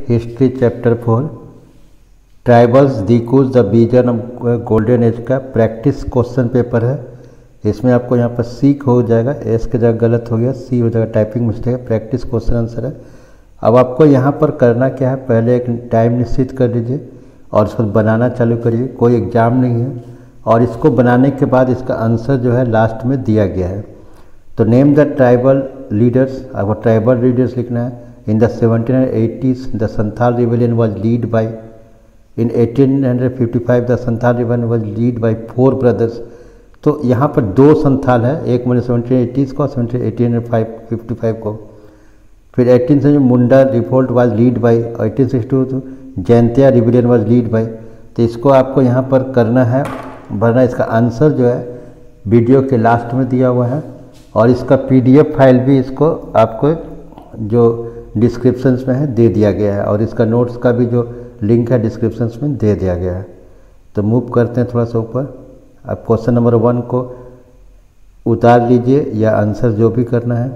History chapter 4 tribals dikus the vision of golden age का practice question paper है। इसमें आपको यहाँ पर सीख हो जाएगा, एस की जगह गलत हो गया, सी हो जाएगा, टाइपिंग मिस्टेक है, प्रैक्टिस क्वेश्चन आंसर है। अब आपको यहाँ पर करना क्या है, पहले एक टाइम निश्चित कर लीजिए और इसको बनाना चालू करिए। कोई एग्ज़ाम नहीं है और इसको बनाने के बाद इसका आंसर जो है लास्ट में दिया गया है। तो नेम द ट्राइबल लीडर्स, आपको ट्राइबल लीडर्स लिखना है। In the 1780s the Santhal rebellion was lead by, in 1855 the Santhal rebellion was lead by 4 brothers. तो यहाँ पर 2 संथाल है, एक मैंने 1780s को, 1855 को। फिर 18 से Munda revolt was lead by, 1862 Jaintia rebellion was lead by. तो इसको आपको यहाँ पर करना है, भरना। इसका आंसर जो है वीडियो के लास्ट में दिया हुआ है और इसका PDF फाइल भी इसको आपको जो डिस्क्रिप्शंस में है दे दिया गया है और इसका नोट्स का भी जो लिंक है डिस्क्रिप्शंस में दे दिया गया है। तो मूव करते हैं थोड़ा सा ऊपर। अब क्वेश्चन नंबर 1 को उतार लीजिए या आंसर जो भी करना है।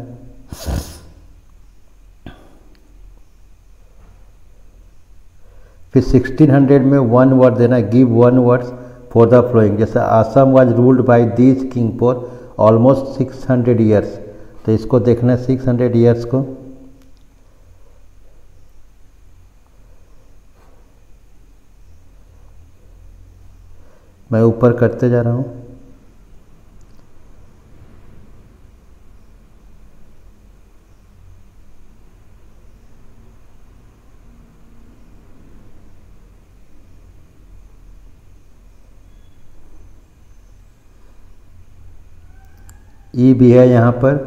फिर 1600 में 1 वर्ड देना, give 1 words for the following. जैसे Assam was ruled by these king for almost 600 years, तो इसको देखना है 600 ईयर्स को। मैं ऊपर करते जा रहा हूँ। ई भी है यहाँ पर।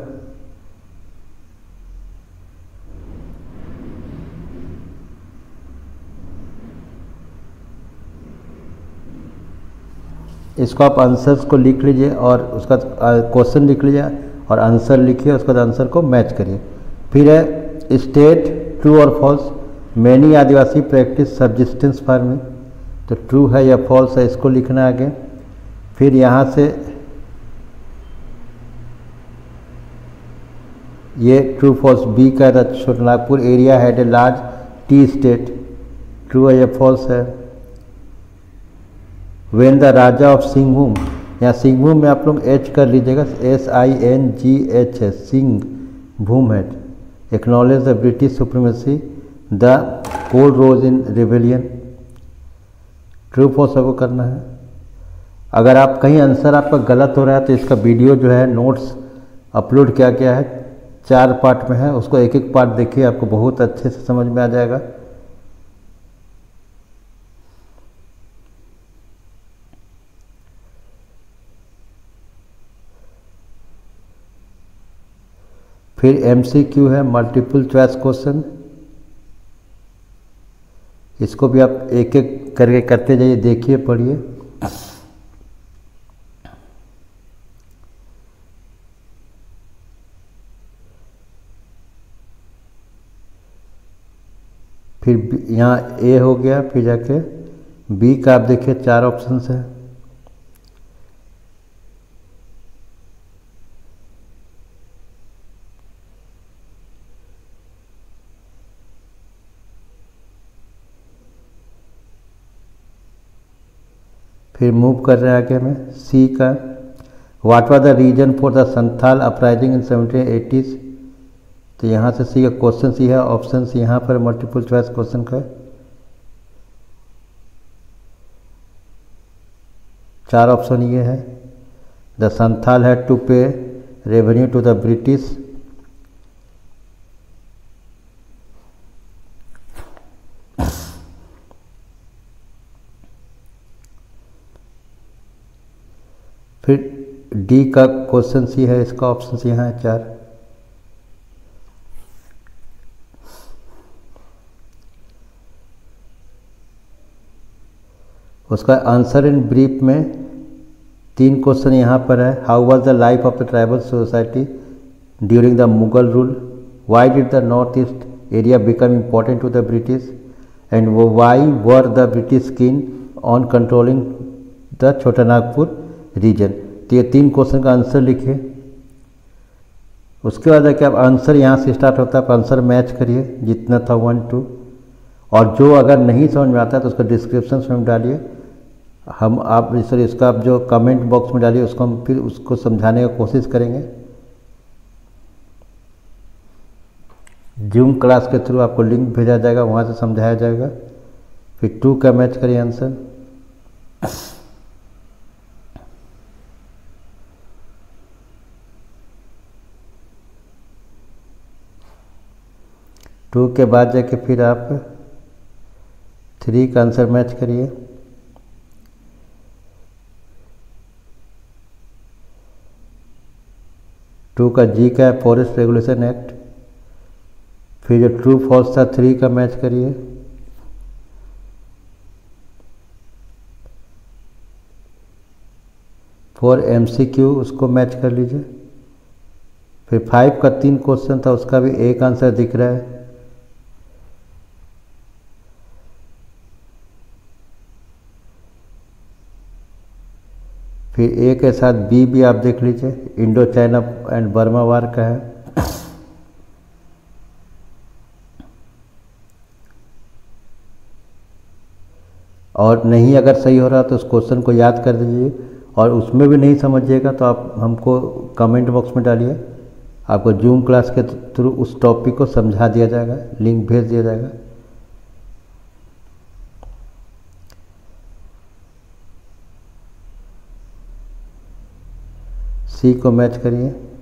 इसको आप आंसर्स को लिख लीजिए और उसका क्वेश्चन लिख लीजिए और आंसर लिखिए, उसके बाद आंसर को मैच करिए। फिर है स्टेट ट्रू और false, many adivasi practice subsistence farming. तो ट्रू है या फॉल्स है, इसको लिखना आगे। फिर यहाँ से ये ट्रू फॉल्स बी का था, Chotanagpur area had a large tea state. True है या फॉल्स है। When the raja of Singhbhum, यहाँ सिंहभूम में आप लोग एच कर लीजिएगा, SINGH है, सिंहभूम है। Acknowledge the British supremacy, the cold rose in rebellion. True false आपको करना है। अगर आप कहीं आंसर आपका गलत हो रहा है तो इसका वीडियो जो है नोट्स अपलोड किया गया है, 4 पार्ट में है, उसको एक एक पार्ट देखिए, आपको बहुत अच्छे से समझ में आ जाएगा। फिर MCQ है, मल्टीपल चॉइस क्वेश्चन। इसको भी आप एक एक करके करते जाइए, देखिए, पढ़िए। फिर यहाँ A हो गया, फिर जाके B का आप देखिए 4 ऑप्शंस है। फिर मूव कर रहे हैं आगे में C का, what was the reason for the Santhal uprising in 1780s। तो यहाँ से C का क्वेश्चन सी है, ऑप्शन सी यहाँ पर मल्टीपल चॉइस क्वेश्चन का 4 ऑप्शन ये है। The Santhal had to pay revenue to the British. फिर D का क्वेश्चन सी है, इसका ऑप्शन सी यहाँ है 4। उसका आंसर इन ब्रीफ में 3 क्वेश्चन यहाँ पर है। How was the life of the tribal society during the Mughal rule, why did the north east area become important to the British, and why were the British keen on controlling the Chotanagpur region. तो ये 3 question का answer लिखिए। उसके बाद है कि आप answer यहाँ से स्टार्ट होता है, आप आंसर मैच करिए जितना था 1 2, और जो अगर नहीं समझ में आता है तो उसको डिस्क्रिप्शन में डालिए, हम आप सर इसका आप जो कमेंट बॉक्स में डालिए, उसको हम फिर उसको समझाने का कोशिश करेंगे। जूम क्लास के थ्रू आपको लिंक भेजा जाएगा, वहाँ से समझाया जाएगा। फिर 2 का मैच करिए आंसर। टू के बाद जाके फिर आप 3 का आंसर मैच करिए। टू का जी का है फॉरेस्ट रेगुलेशन एक्ट। फिर जो ट्रू फॉल्स था 3 का मैच करिए। फॉर MCQ उसको मैच कर लीजिए। फिर 5 का 3 क्वेश्चन था, उसका भी एक आंसर दिख रहा है। फिर ए के साथ बी भी आप देख लीजिए, Indo China and Burma war का है। और नहीं अगर सही हो रहा तो उस क्वेश्चन को याद कर दीजिए, और उसमें भी नहीं समझिएगा तो आप हमको कमेंट बॉक्स में डालिए, आपको जूम क्लास के थ्रू उस टॉपिक को समझा दिया जाएगा, लिंक भेज दिया जाएगा। सी को मैच करिए।